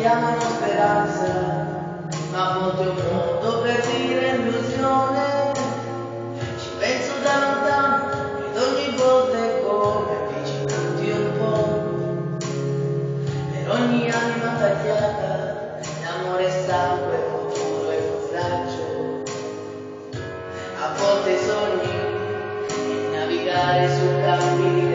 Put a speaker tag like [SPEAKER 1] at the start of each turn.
[SPEAKER 1] chiamano speranza, ma a volte un modo per dire illusione. Ci penso da lontano ed ogni volta è come avvicinarti un po'. Per ogni anima tagliata, l'amore è sangue, futuro e coraggio. A volte sogni e navigare su campi di